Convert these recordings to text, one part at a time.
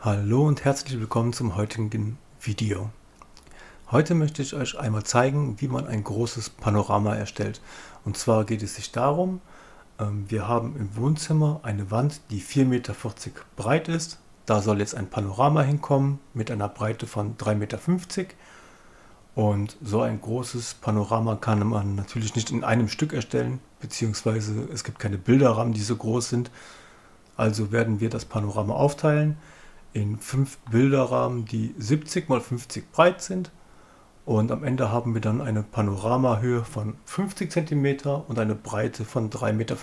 Hallo und herzlich willkommen zum heutigen Video. Heute möchte ich euch einmal zeigen, wie man ein großes Panorama erstellt. Und zwar geht es sich darum, wir haben im Wohnzimmer eine Wand, die 4,40 Meter breit ist. Da soll jetzt ein Panorama hinkommen mit einer Breite von 3,50 Meter. Und so ein großes Panorama kann man natürlich nicht in einem Stück erstellen, beziehungsweise es gibt keine Bilderrahmen, die so groß sind. Also werden wir das Panorama aufteilen in 5 Bilderrahmen, die 70 x 50 breit sind. Und am Ende haben wir dann eine Panoramahöhe von 50 cm und eine Breite von 3,50 Meter.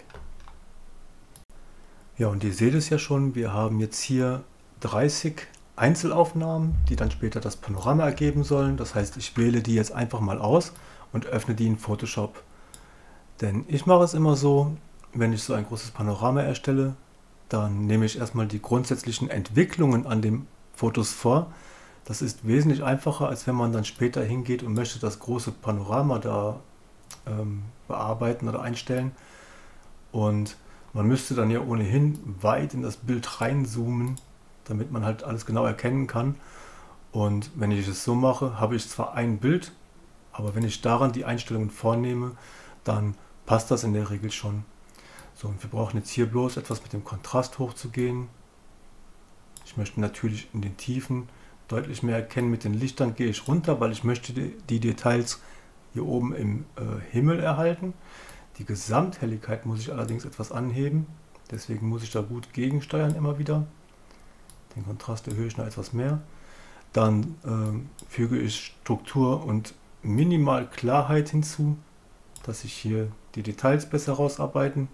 Ja, und ihr seht es ja schon, wir haben jetzt hier 30 Einzelaufnahmen, die dann später das Panorama ergeben sollen. Das heißt, ich wähle die jetzt einfach mal aus und öffne die in Photoshop. Denn ich mache es immer so, wenn ich so ein großes Panorama erstelle, dann nehme ich erstmal die grundsätzlichen Entwicklungen an den Fotos vor. Das ist wesentlich einfacher, als wenn man dann später hingeht und möchte das große Panorama da bearbeiten oder einstellen. Und man müsste dann ja ohnehin weit in das Bild reinzoomen, damit man halt alles genau erkennen kann. Und wenn ich es so mache, habe ich zwar ein Bild, aber wenn ich daran die Einstellungen vornehme, dann passt das in der Regel schon. So, und wir brauchen jetzt hier bloß etwas mit dem Kontrast hochzugehen. Ich möchte natürlich in den Tiefen deutlich mehr erkennen. Mit den Lichtern gehe ich runter, weil ich möchte die Details hier oben im Himmel erhalten. Die Gesamthelligkeit muss ich allerdings etwas anheben. Deswegen muss ich da gut gegensteuern immer wieder. Den Kontrast erhöhe ich noch etwas mehr. Dann füge ich Struktur und minimal Klarheit hinzu, dass sich hier die Details besser rausarbeiten.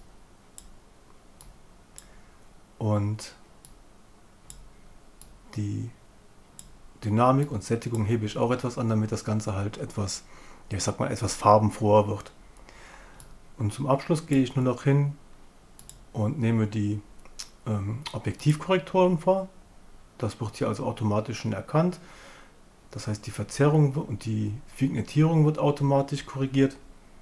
Und die Dynamik und Sättigung hebe ich auch etwas an, damit das Ganze halt etwas, ja, ich sag mal, etwas farbenfroher wird. Und zum Abschluss gehe ich nur noch hin und nehme die Objektivkorrekturen vor. Das wird hier also automatisch schon erkannt. Das heißt, die Verzerrung und die Vignettierung wird automatisch korrigiert.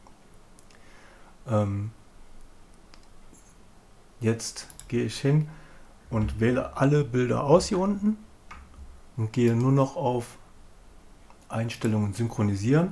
Jetzt gehe ich hin und wähle alle Bilder aus hier unten und gehe nur noch auf Einstellungen synchronisieren.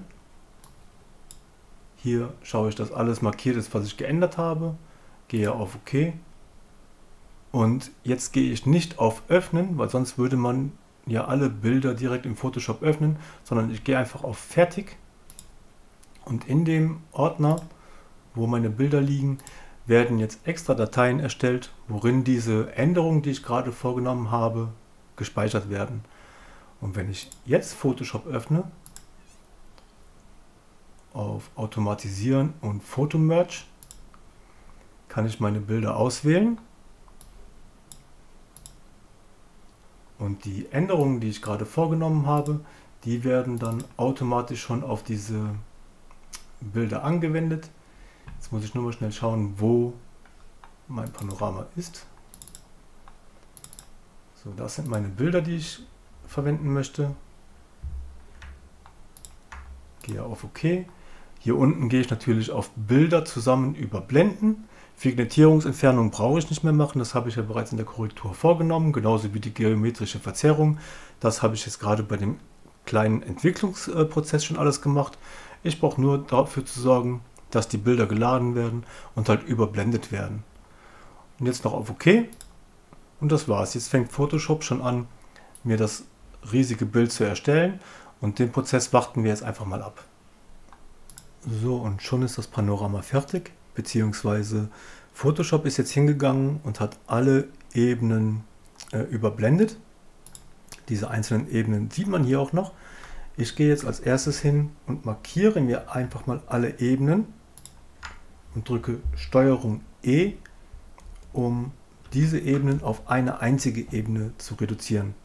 Hier schaue ich, dass alles markiert ist, was ich geändert habe. Gehe auf OK. Und jetzt gehe ich nicht auf Öffnen, weil sonst würde man ja alle Bilder direkt im Photoshop öffnen, sondern ich gehe einfach auf Fertig. Und in dem Ordner, wo meine Bilder liegen, werden jetzt extra Dateien erstellt, worin diese Änderungen, die ich gerade vorgenommen habe, gespeichert werden. Und wenn ich jetzt Photoshop öffne, auf Automatisieren und Photomerge, kann ich meine Bilder auswählen. Und die Änderungen, die ich gerade vorgenommen habe, die werden dann automatisch schon auf diese Bilder angewendet. Jetzt muss ich nur mal schnell schauen, wo mein Panorama ist. So, das sind meine Bilder, die ich verwenden möchte. Gehe auf OK. Hier unten gehe ich natürlich auf Bilder zusammen überblenden. Vignettierungsentfernung brauche ich nicht mehr machen, das habe ich ja bereits in der Korrektur vorgenommen, genauso wie die geometrische Verzerrung. Das habe ich jetzt gerade bei dem kleinen Entwicklungsprozess schon alles gemacht. Ich brauche nur dafür zu sorgen, dass die Bilder geladen werden und halt überblendet werden. Und jetzt noch auf OK. Und das war's. Jetzt fängt Photoshop schon an, mir das riesige Bild zu erstellen. Und den Prozess warten wir jetzt einfach mal ab. So, und schon ist das Panorama fertig. Beziehungsweise Photoshop ist jetzt hingegangen und hat alle Ebenen überblendet. Diese einzelnen Ebenen sieht man hier auch noch. Ich gehe jetzt als erstes hin und markiere mir einfach mal alle Ebenen und drücke STRG E, um diese Ebenen auf eine einzige Ebene zu reduzieren.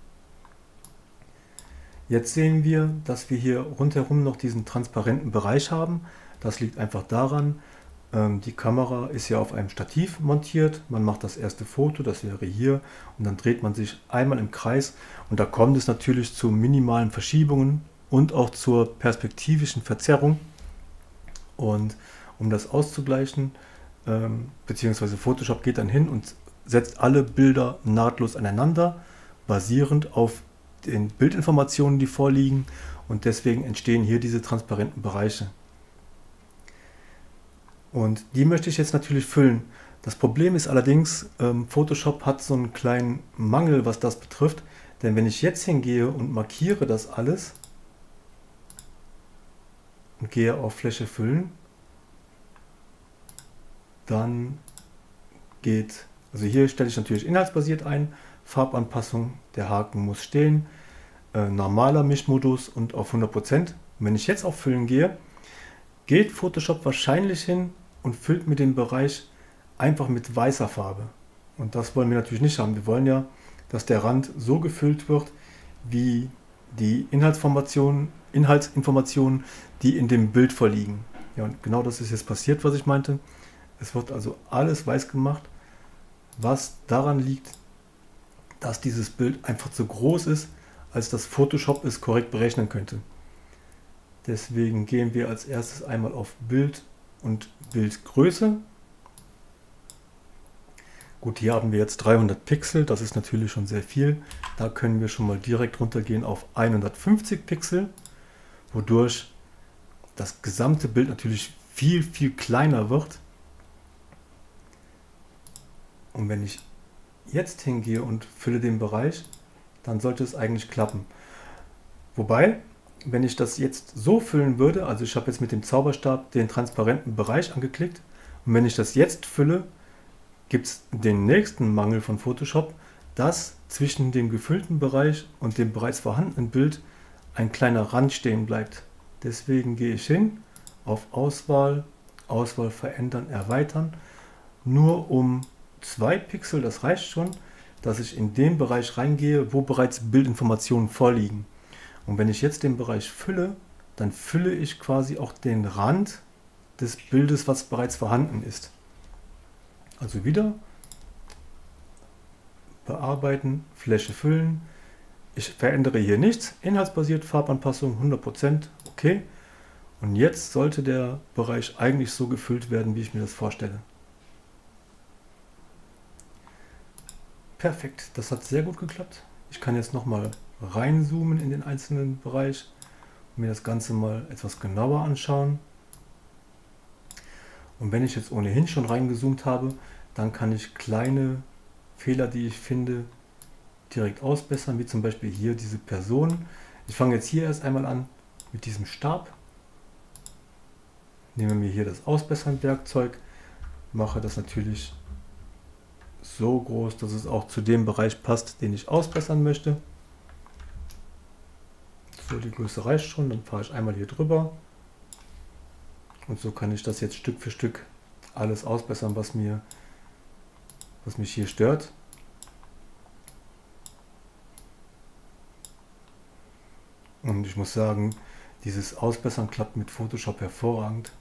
Jetzt sehen wir, dass wir hier rundherum noch diesen transparenten Bereich haben. Das liegt einfach daran, die Kamera ist ja auf einem Stativ montiert. Man macht das erste Foto, das wäre hier, und dann dreht man sich einmal im Kreis und da kommt es natürlich zu minimalen Verschiebungen und auch zur perspektivischen Verzerrung. Und um das auszugleichen, beziehungsweise Photoshop geht dann hin und setzt alle Bilder nahtlos aneinander, basierend auf den Bildinformationen, die vorliegen, und deswegen entstehen hier diese transparenten Bereiche. Und die möchte ich jetzt natürlich füllen. Das Problem ist allerdings, Photoshop hat so einen kleinen Mangel, was das betrifft, denn wenn ich jetzt hingehe und markiere das alles und gehe auf Fläche füllen, dann geht, also hier stelle ich natürlich inhaltsbasiert ein, Farbanpassung, der Haken muss stehen, normaler Mischmodus und auf 100%. Und wenn ich jetzt auf Füllen gehe, geht Photoshop wahrscheinlich hin und füllt mir den Bereich einfach mit weißer Farbe. Und das wollen wir natürlich nicht haben. Wir wollen ja, dass der Rand so gefüllt wird, wie die Inhaltsinformationen, die in dem Bild vorliegen. Ja, und genau das ist jetzt passiert, was ich meinte. Es wird also alles weiß gemacht, was daran liegt, dass dieses Bild einfach zu groß ist, als dass Photoshop es korrekt berechnen könnte. Deswegen gehen wir als erstes einmal auf Bild und Bildgröße. Gut, hier haben wir jetzt 300 Pixel, das ist natürlich schon sehr viel. Da können wir schon mal direkt runtergehen auf 150 Pixel, wodurch das gesamte Bild natürlich viel, viel kleiner wird. Und wenn ich jetzt hingehe und fülle den Bereich, dann sollte es eigentlich klappen. Wobei, wenn ich das jetzt so füllen würde, also ich habe jetzt mit dem Zauberstab den transparenten Bereich angeklickt, und wenn ich das jetzt fülle, gibt es den nächsten Mangel von Photoshop, dass zwischen dem gefüllten Bereich und dem bereits vorhandenen Bild ein kleiner Rand stehen bleibt. Deswegen gehe ich hin auf Auswahl, Auswahl verändern, erweitern, nur um 2 Pixel, das reicht schon, dass ich in den Bereich reingehe, wo bereits Bildinformationen vorliegen. Und wenn ich jetzt den Bereich fülle, dann fülle ich quasi auch den Rand des Bildes, was bereits vorhanden ist. Also wieder bearbeiten, Fläche füllen. Ich verändere hier nichts, inhaltsbasiert, Farbanpassung 100%, okay. Und jetzt sollte der Bereich eigentlich so gefüllt werden, wie ich mir das vorstelle. Perfekt, das hat sehr gut geklappt. Ich kann jetzt nochmal reinzoomen in den einzelnen Bereich und mir das Ganze mal etwas genauer anschauen. Und wenn ich jetzt ohnehin schon reingezoomt habe, dann kann ich kleine Fehler, die ich finde, direkt ausbessern, wie zum Beispiel hier diese Person. Ich fange jetzt hier erst einmal an mit diesem Stab. Nehme mir hier das Ausbessern-Werkzeug, mache das natürlich so groß, dass es auch zu dem Bereich passt, den ich ausbessern möchte. So, die Größe reicht schon, dann fahre ich einmal hier drüber. Und so kann ich das jetzt Stück für Stück alles ausbessern, was mich hier stört. Und ich muss sagen, dieses Ausbessern klappt mit Photoshop hervorragend.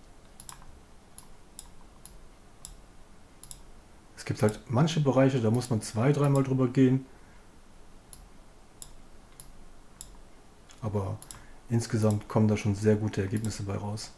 Es gibt halt manche Bereiche, da muss man 2-3 Mal drüber gehen. Aber insgesamt kommen da schon sehr gute Ergebnisse bei raus.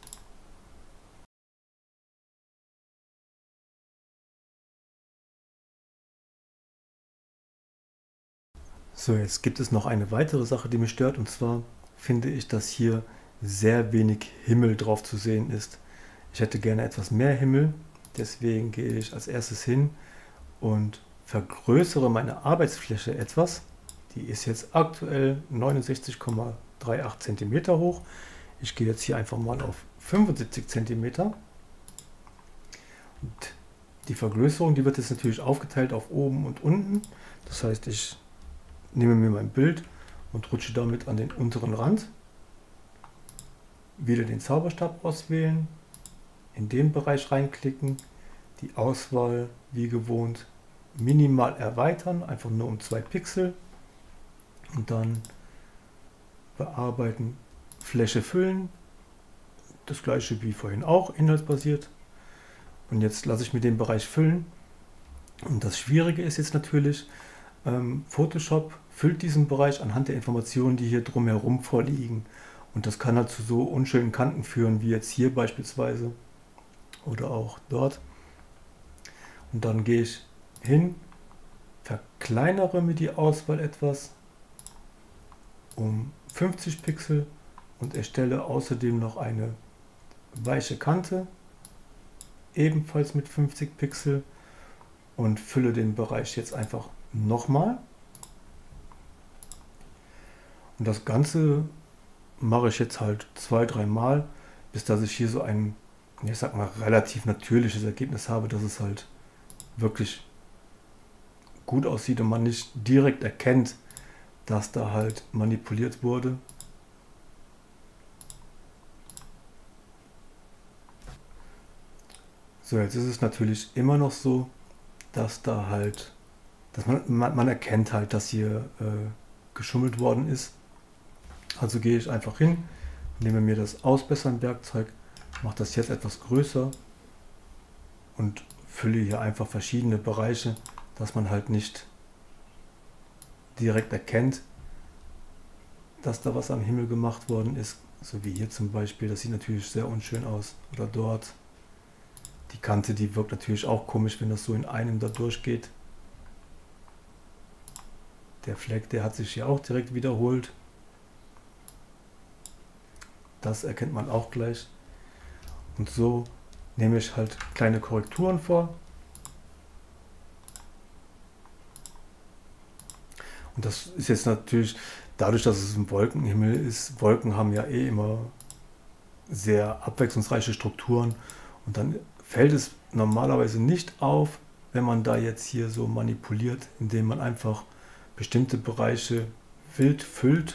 So, jetzt gibt es noch eine weitere Sache, die mich stört, und zwar finde ich, dass hier sehr wenig Himmel drauf zu sehen ist. Ich hätte gerne etwas mehr Himmel, deswegen gehe ich als erstes hin und vergrößere meine Arbeitsfläche etwas. Die ist jetzt aktuell 69,38 cm hoch. Ich gehe jetzt hier einfach mal auf 75 cm. Und die Vergrößerung, die wird jetzt natürlich aufgeteilt auf oben und unten. Das heißt, ich nehme mir mein Bild und rutsche damit an den unteren Rand. Wieder den Zauberstab auswählen, in den Bereich reinklicken, die Auswahl wie gewohnt minimal erweitern, einfach nur um 2 Pixel, und dann bearbeiten, Fläche füllen, das gleiche wie vorhin auch, inhaltsbasiert. Und jetzt lasse ich mir den Bereich füllen. Und das Schwierige ist jetzt natürlich, Photoshop füllt diesen Bereich anhand der Informationen, die hier drumherum vorliegen. Und das kann halt zu so unschönen Kanten führen, wie jetzt hier beispielsweise oder auch dort. Und dann gehe ich hin verkleinere mir die Auswahl etwas um 50 Pixel und erstelle außerdem noch eine weiche Kante, ebenfalls mit 50 Pixel, und fülle den Bereich jetzt einfach nochmal. Und das Ganze mache ich jetzt halt 2-3 Mal, bis dass ich hier so ein, ich sag mal, relativ natürliches Ergebnis habe, dass es halt wirklich gut aussieht und man nicht direkt erkennt, dass da halt manipuliert wurde. So, jetzt ist es natürlich immer noch so, dass da halt, dass man erkennt halt, dass hier geschummelt worden ist. Also gehe ich einfach hin, nehme mir das Ausbessern-Werkzeug, mache das jetzt etwas größer und fülle hier einfach verschiedene Bereiche, dass man halt nicht direkt erkennt, dass da was am Himmel gemacht worden ist. So wie hier zum Beispiel, das sieht natürlich sehr unschön aus. Oder dort. Die Kante, die wirkt natürlich auch komisch, wenn das so in einem da durchgeht. Der Fleck, der hat sich hier auch direkt wiederholt. Das erkennt man auch gleich. Und so nehme ich halt kleine Korrekturen vor. Und das ist jetzt natürlich, dadurch, dass es ein Wolkenhimmel ist, Wolken haben ja eh immer sehr abwechslungsreiche Strukturen. Und dann fällt es normalerweise nicht auf, wenn man da jetzt hier so manipuliert, indem man einfach bestimmte Bereiche wild füllt.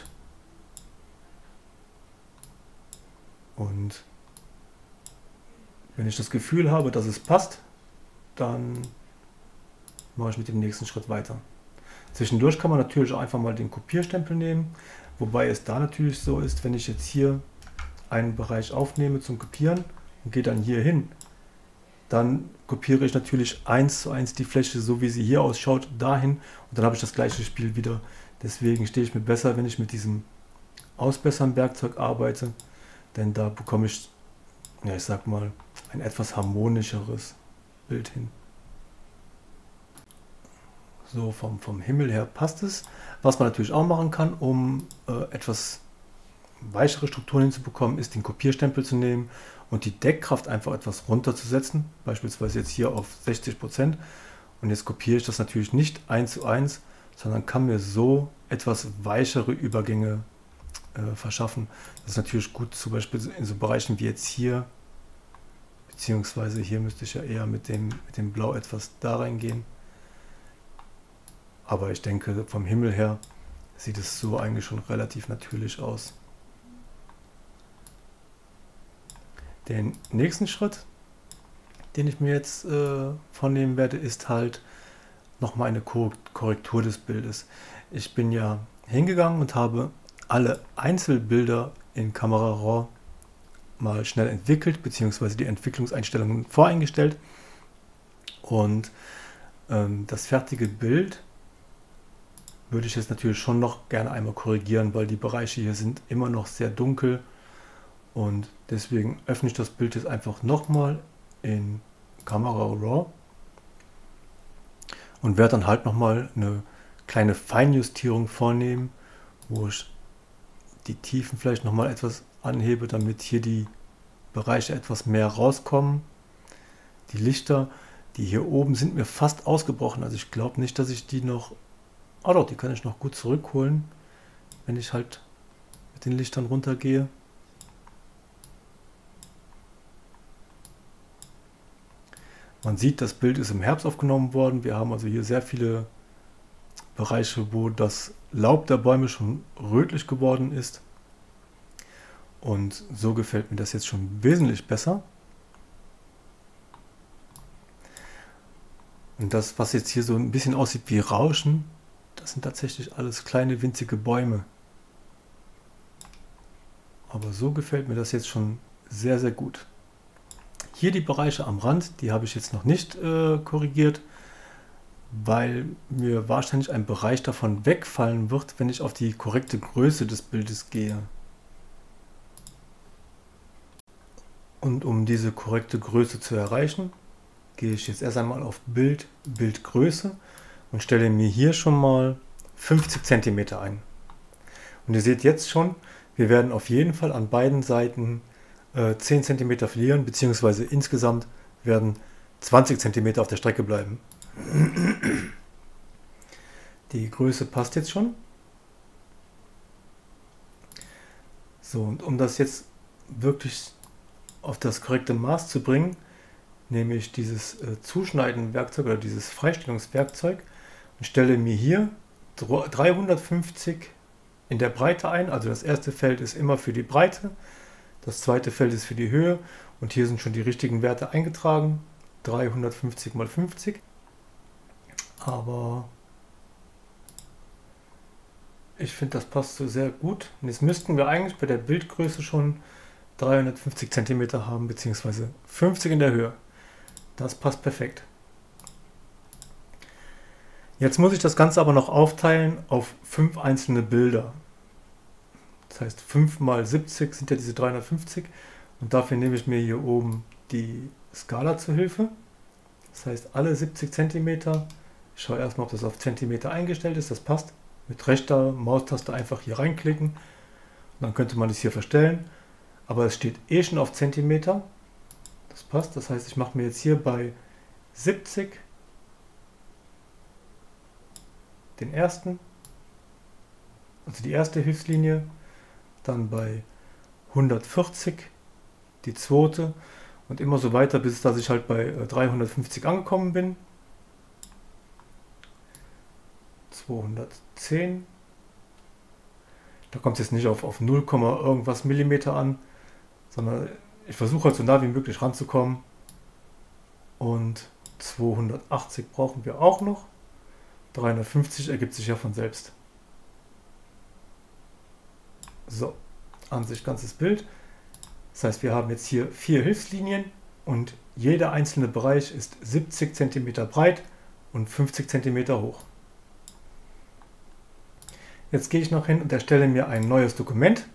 Und wenn ich das Gefühl habe, dass es passt, dann mache ich mit dem nächsten Schritt weiter. Zwischendurch kann man natürlich auch einfach mal den Kopierstempel nehmen, wobei es da natürlich so ist, wenn ich jetzt hier einen Bereich aufnehme zum Kopieren und gehe dann hier hin, dann kopiere ich natürlich 1:1 die Fläche, so wie sie hier ausschaut, dahin, und dann habe ich das gleiche Spiel wieder. Deswegen stehe ich mir besser, wenn ich mit diesem Ausbessern-Werkzeug arbeite, denn da bekomme ich, ja, ich sag mal, ein etwas harmonischeres Bild hin. So vom Himmel her passt es. Was man natürlich auch machen kann, um etwas weichere Strukturen hinzubekommen, ist den Kopierstempel zu nehmen und die Deckkraft einfach etwas runterzusetzen, beispielsweise jetzt hier auf 60%. Und jetzt kopiere ich das natürlich nicht 1:1, sondern kann mir so etwas weichere Übergänge verschaffen. Das ist natürlich gut, zum Beispiel in so Bereichen wie jetzt hier, beziehungsweise hier müsste ich ja eher mit dem Blau etwas da reingehen. Aber ich denke, vom Himmel her sieht es so eigentlich schon relativ natürlich aus. Den nächsten Schritt, den ich mir jetzt vornehmen werde, ist halt nochmal eine Korrektur des Bildes. Ich bin ja hingegangen und habe alle Einzelbilder in Camera Raw mal schnell entwickelt, beziehungsweise die Entwicklungseinstellungen voreingestellt. Und das fertige Bild würde ich jetzt natürlich schon noch gerne einmal korrigieren, weil die Bereiche hier sind immer noch sehr dunkel. Und deswegen öffne ich das Bild jetzt einfach nochmal in Camera Raw und werde dann halt nochmal eine kleine Feinjustierung vornehmen, wo ich die Tiefen vielleicht nochmal etwas anhebe, damit hier die Bereiche etwas mehr rauskommen. Die Lichter, die hier oben sind mir fast ausgebrochen, also ich glaube nicht, dass ich die noch, doch, die kann ich noch gut zurückholen, wenn ich halt mit den Lichtern runtergehe. Man sieht, das Bild ist im Herbst aufgenommen worden. Wir haben also hier sehr viele Bereiche, wo das Laub der Bäume schon rötlich geworden ist. Und so gefällt mir das jetzt schon wesentlich besser. Und das, was jetzt hier so ein bisschen aussieht wie Rauschen, das sind tatsächlich alles kleine winzige Bäume. Aber so gefällt mir das jetzt schon sehr, sehr gut. Hier die Bereiche am Rand, die habe ich jetzt noch nicht korrigiert, weil mir wahrscheinlich ein Bereich davon wegfallen wird, wenn ich auf die korrekte Größe des Bildes gehe. Und um diese korrekte Größe zu erreichen, gehe ich jetzt erst einmal auf Bild, Bildgröße und stelle mir hier schon mal 50 cm ein. Und ihr seht jetzt schon, wir werden auf jeden Fall an beiden Seiten 10 cm verlieren, beziehungsweise insgesamt werden 20 cm auf der Strecke bleiben. Die Größe passt jetzt schon. So, und um das jetzt wirklich auf das korrekte Maß zu bringen, nehme ich dieses Zuschneiden-Werkzeug oder dieses Freistellungswerkzeug und stelle mir hier 350 in der Breite ein. Also das erste Feld ist immer für die Breite, das zweite Feld ist für die Höhe und hier sind schon die richtigen Werte eingetragen. 350 mal 50. Aber ich finde, das passt so sehr gut. Und jetzt müssten wir eigentlich bei der Bildgröße schon 350 cm haben, beziehungsweise 50 in der Höhe. Das passt perfekt. Jetzt muss ich das Ganze aber noch aufteilen auf 5 einzelne Bilder. Das heißt 5 mal 70 sind ja diese 350 und dafür nehme ich mir hier oben die Skala zur Hilfe. Das heißt alle 70 cm, ich schaue erstmal, ob das auf Zentimeter eingestellt ist, das passt. Mit rechter Maustaste einfach hier reinklicken und dann könnte man es hier verstellen. Aber es steht eh schon auf Zentimeter. Das passt. Das heißt, ich mache mir jetzt hier bei 70 den ersten, also die erste Hilfslinie, dann bei 140 die zweite und immer so weiter, bis dass ich halt bei 350 angekommen bin. 210. Da kommt es jetzt nicht auf 0, irgendwas Millimeter an, sondern ich versuche halt so nah wie möglich ranzukommen. Und 280 brauchen wir auch noch. 350 ergibt sich ja von selbst. So, an sich ganzes Bild. Das heißt, wir haben jetzt hier 4 Hilfslinien und jeder einzelne Bereich ist 70 cm breit und 50 cm hoch. Jetzt gehe ich noch hin und erstelle mir ein neues Dokument.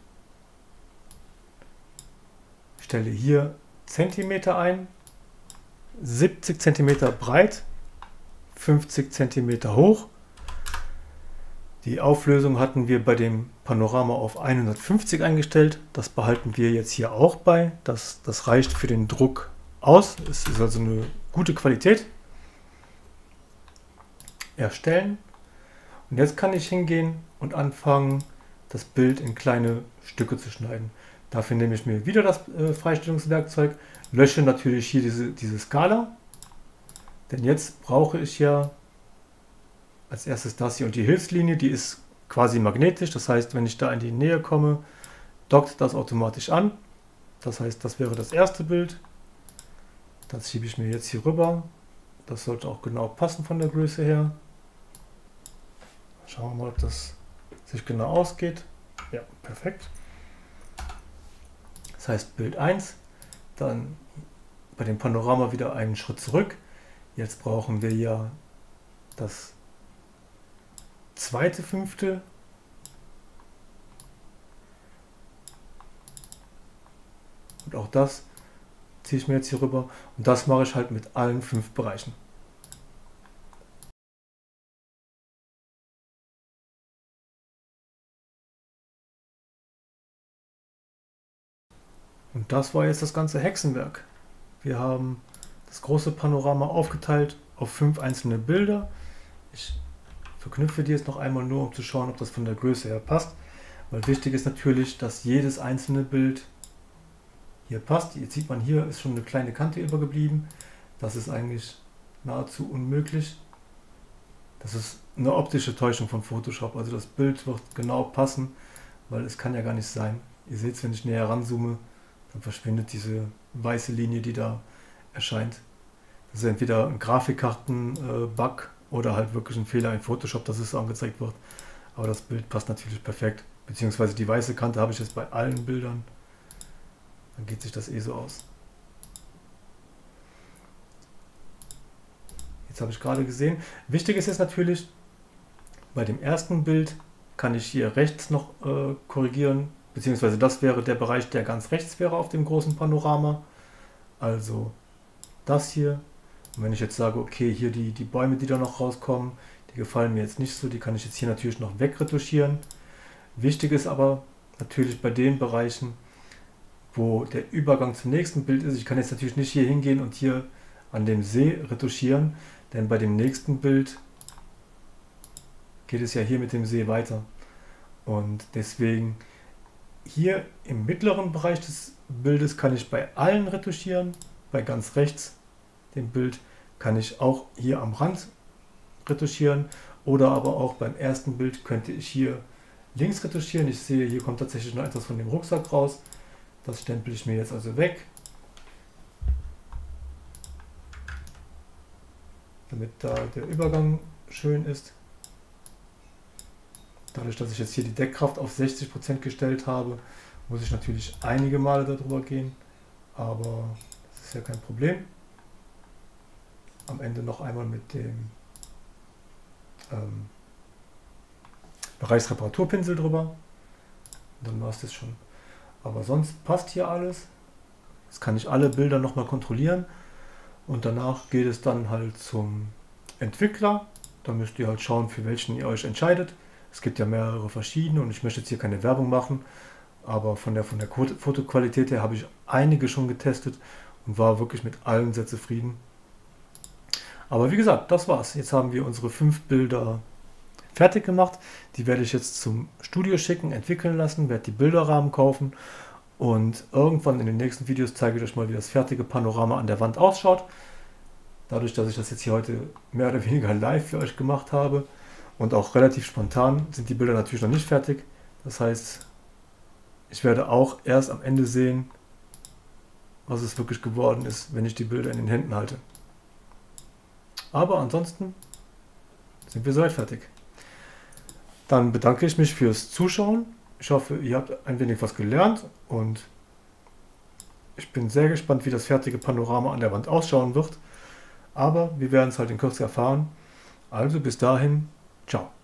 Stelle hier Zentimeter ein, 70 cm breit, 50 cm hoch. Die Auflösung hatten wir bei dem Panorama auf 150 eingestellt. Das behalten wir jetzt hier auch bei. Das reicht für den Druck aus. Es ist also eine gute Qualität. Erstellen. Und jetzt kann ich hingehen und anfangen, das Bild in kleine Stücke zu schneiden. Dafür nehme ich mir wieder das Freistellungswerkzeug, lösche natürlich hier diese Skala, denn jetzt brauche ich ja als erstes das hier und die Hilfslinie, die ist quasi magnetisch, das heißt, wenn ich da in die Nähe komme, dockt das automatisch an. Das heißt, das wäre das erste Bild. Das schiebe ich mir jetzt hier rüber. Das sollte auch genau passen von der Größe her. Schauen wir mal, ob das sich genau ausgeht. Ja, perfekt. Das heißt Bild 1, dann bei dem Panorama wieder einen Schritt zurück. Jetzt brauchen wir ja das zweite Fünftel. Und auch das ziehe ich mir jetzt hier rüber. Und das mache ich halt mit allen 5 Bereichen. Und das war jetzt das ganze Hexenwerk. Wir haben das große Panorama aufgeteilt auf 5 einzelne Bilder. Ich verknüpfe die jetzt noch einmal nur, um zu schauen, ob das von der Größe her passt. Weil wichtig ist natürlich, dass jedes einzelne Bild hier passt. Jetzt sieht man, hier ist schon eine kleine Kante übergeblieben. Das ist eigentlich nahezu unmöglich. Das ist eine optische Täuschung von Photoshop. Also das Bild wird genau passen, weil es kann ja gar nicht sein. Ihr seht es, wenn ich näher ranzoome, dann verschwindet diese weiße Linie, die da erscheint. Das ist entweder ein Grafikkarten-Bug oder halt wirklich ein Fehler in Photoshop, dass es so angezeigt wird. Aber das Bild passt natürlich perfekt. Beziehungsweise die weiße Kante habe ich jetzt bei allen Bildern. Dann geht sich das eh so aus. Jetzt habe ich gerade gesehen. Wichtig ist jetzt natürlich, bei dem ersten Bild kann ich hier rechts noch korrigieren. Beziehungsweise das wäre der Bereich, der ganz rechts wäre auf dem großen Panorama. Also das hier. Und wenn ich jetzt sage, okay, hier die Bäume, die da noch rauskommen, Die gefallen mir jetzt nicht so, die kann ich jetzt hier natürlich noch wegretuschieren. Wichtig ist aber natürlich bei den Bereichen, wo der Übergang zum nächsten Bild ist. Ich kann jetzt natürlich nicht hier hingehen und hier an dem See retuschieren, denn bei dem nächsten Bild geht es ja hier mit dem See weiter. Und deswegen hier im mittleren Bereich des Bildes kann ich bei allen retuschieren. Bei ganz rechts dem Bild kann ich auch hier am Rand retuschieren. Oder aber auch beim ersten Bild könnte ich hier links retuschieren. Ich sehe, hier kommt tatsächlich noch etwas von dem Rucksack raus. Das stempel ich mir jetzt also weg, damit da der Übergang schön ist. Dadurch, dass ich jetzt hier die Deckkraft auf 60% gestellt habe, muss ich natürlich einige Male darüber gehen, aber das ist ja kein Problem. Am Ende noch einmal mit dem Bereichsreparaturpinsel drüber, dann war es das schon. Aber sonst passt hier alles. Jetzt kann ich alle Bilder nochmal kontrollieren und danach geht es dann halt zum Entwickler. Da müsst ihr halt schauen, für welchen ihr euch entscheidet. Es gibt ja mehrere verschiedene und ich möchte jetzt hier keine Werbung machen, aber von der Fotoqualität her habe ich einige schon getestet und war wirklich mit allen sehr zufrieden. Aber wie gesagt, das war's. Jetzt haben wir unsere 5 Bilder fertig gemacht. Die werde ich jetzt zum Studio schicken, entwickeln lassen, werde die Bilderrahmen kaufen und irgendwann in den nächsten Videos zeige ich euch mal, wie das fertige Panorama an der Wand ausschaut. Dadurch, dass ich das jetzt hier heute mehr oder weniger live für euch gemacht habe und auch relativ spontan, sind die Bilder natürlich noch nicht fertig. Das heißt, ich werde auch erst am Ende sehen, was es wirklich geworden ist, wenn ich die Bilder in den Händen halte. Aber ansonsten sind wir soweit fertig. Dann bedanke ich mich fürs Zuschauen. Ich hoffe, ihr habt ein wenig was gelernt und ich bin sehr gespannt, wie das fertige Panorama an der Wand ausschauen wird. Aber wir werden es halt in Kürze erfahren. Also bis dahin, ciao.